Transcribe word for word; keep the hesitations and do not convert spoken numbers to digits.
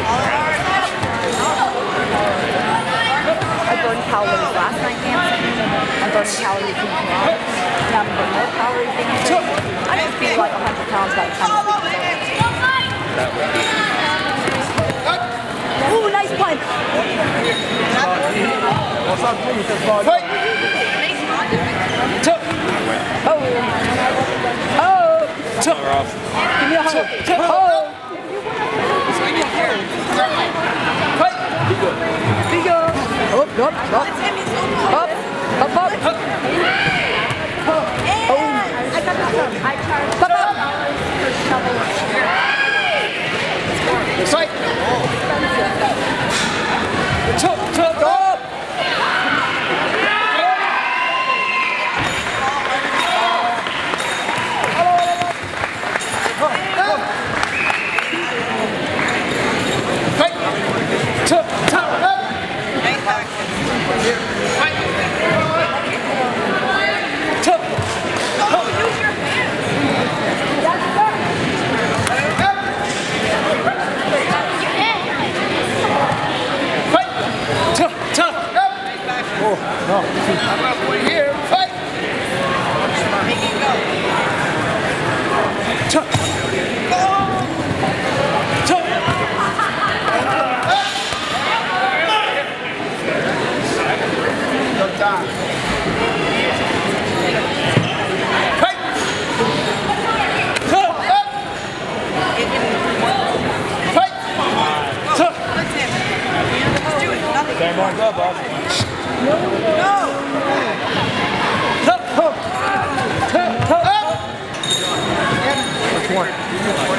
I burned calories last night dancing. I burned calories in tomorrow. Now I'm burning more calories dancing. I just be like one hundred pounds by the time I ooh, nice punch! Fight! Oh! Oh! Give me a hug! Oh! Fight! Big up! Up, up, up! Up! Up, up! Oh! I got that one. I charged up, up! For shovel. Fight! Chop, chop, up! Fight! Chop, chop, up! Fight! Chop! Oh, use your hand! Fight! Chop, chop, up! Oh, no. I'm not going here. Fight! Make it go. Chop! Chop! Good time. Fight! Chop! Fight! Chop! Stand on up, boss. No! No! Chop! Chop! Chop! Which one?